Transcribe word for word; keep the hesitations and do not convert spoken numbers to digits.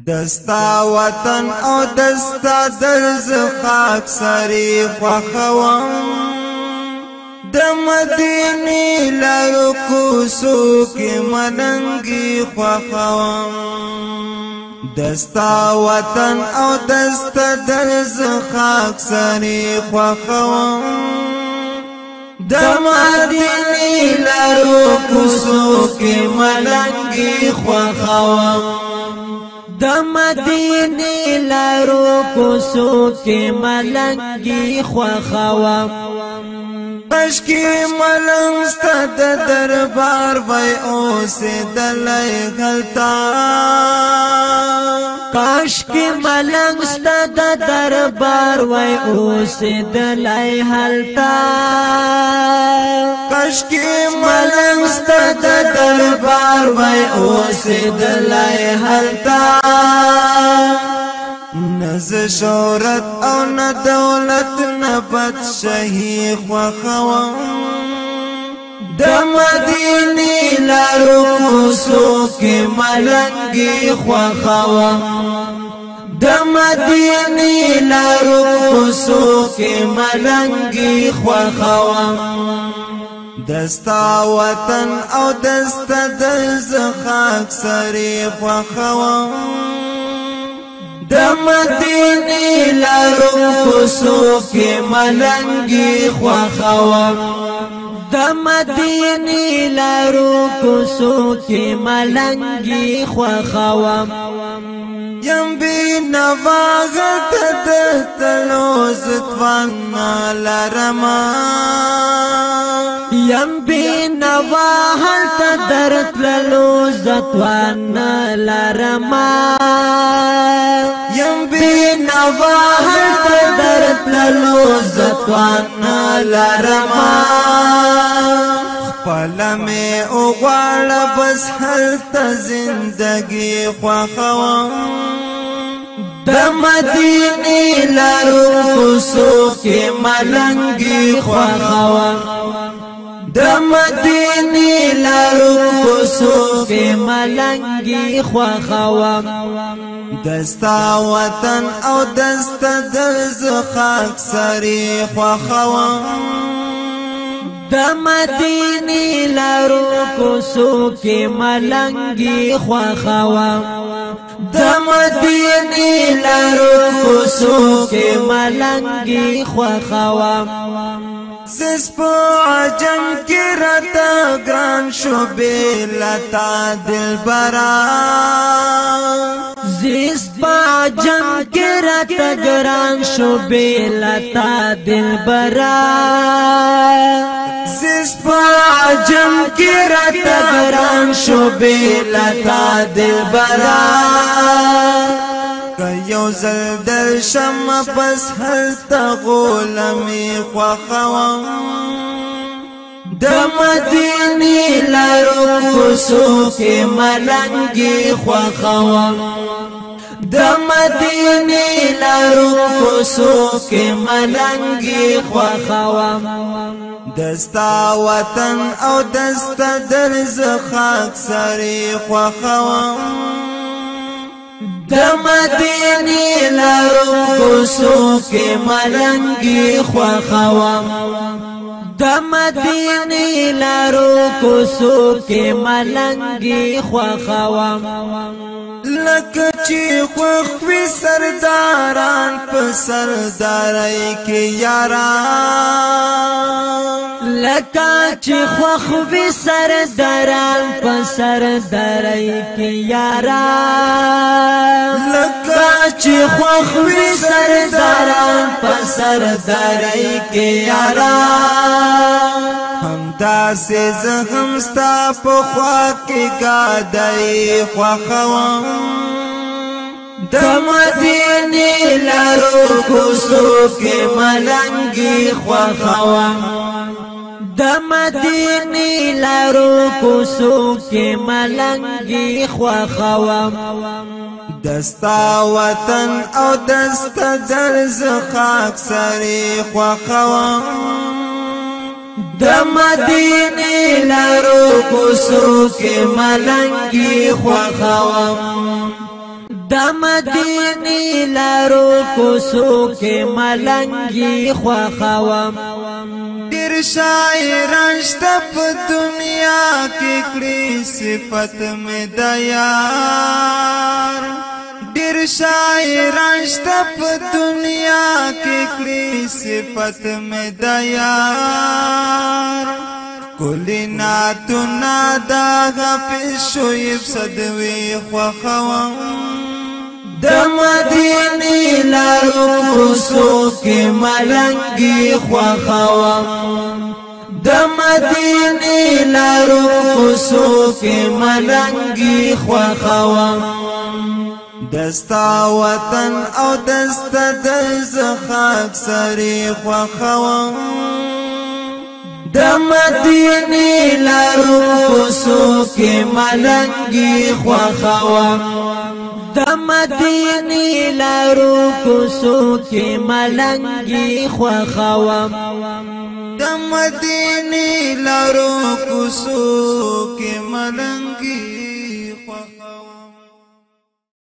دستا وطن او دستا درز خاک سری خوخوام د مدینی لارو کوسو کی ملنگی خوخوام دستا وطن او دستا درز خاک سری خوخوام د مدینی لارو کوسو کی ملنگی خوخوام د مدینه لارو کوسو کې ملنګي خوخوام پشکی ملنګ ست دربار وای اوس دلای غلطا کاش کی ملنګ ست دربار وای اوس دلای حلتا کاش کی ملنګ ست دربار وای اوس دلای حلتا نز شهرت او نه دولت نه بادشاہي خوخوام د مدینه لارو کوسو کې ملنګي خوخوام د مدینه لارو کوسو کې ملنګي خوخوام دستا وطن او دستا درز خاک سری خوخوام د مدینه لارو کوسو کې ملنګي خوخوام د مدینه لارو کوسو کې ملنګي خوخوام یم بی نواغت د تلو زتوان لرما یم بی نواغت درت للو زتوان لرما یم بی نواغت درت للو زتوان لرما خپل می اوغوال بس هلت زندگی خوخوام د مدینه لارو کوسو کې ملنګي خوخوام د مدینه لارو کوسو کې ملنګي خوخوام دستا وطن او دستا درز خاک سری خوخوام د مدینه لارو کوسو کې ملنګي خوخوام د مدینه لارو کوسو کې ملنګي خوخوام زس په عجم کې راته ګران شو بلتا دلبرا زس په عجم کې راته ګران شو بلتا دلبرا زس په عجم کې راته ګران شو بلتا دلبرا یو زل در شم پس هلتا غولمی خوخوام د مدینه لارو کوسو کې ملنګي خوخوام د مدینه لارو کوسو کې ملنګي خوخوام دستا وطن او دستا درز خاک سری خوخوام د مدینه لارو کوسو کې ملنګي خوخوام د مدینه لارو کوسو کې ملنګي خوخوام لکه چې خوخ وی سرداران په سردارای کې یاران لکه چې خوخ وی سرداران په سردارای کې یاران لکه چې خوخ وی سرداران په سردارای کې یاران همدا سه زغم ستا په خوا کې گادای خوخوام د مدینه لارو کوسو کې ملنګي خوخوام د مدینه لارو کوسو کې ملنګي خوخوام دستا وطن او دستا درز خاک سری خوخوام د مدینه لارو کوسو کې ملنګي خوخوام د مدینی لارو کوسو کې ملنګي خوخوم ډیر شاعران شته په دنیا کې کړي صفت مې د یار ډیر شاعران شته په دنیا کې کړي صفت مې د یار کلینا تنا دا غفل شویب صدوی خوخوام د مدینی لارو کوسو کې ملنګي خوخوام د مدینی لارو کوسو کې ملنګي خوخوام دستا وطن او دستا دز خاک سری خوخوام د مدینی لارو کوسو کې ملنګي خوخوام د مدینی لارو کوسو کې ملنګي خوخوام د مدینی لارو کوسو کې ملنګي خوخوام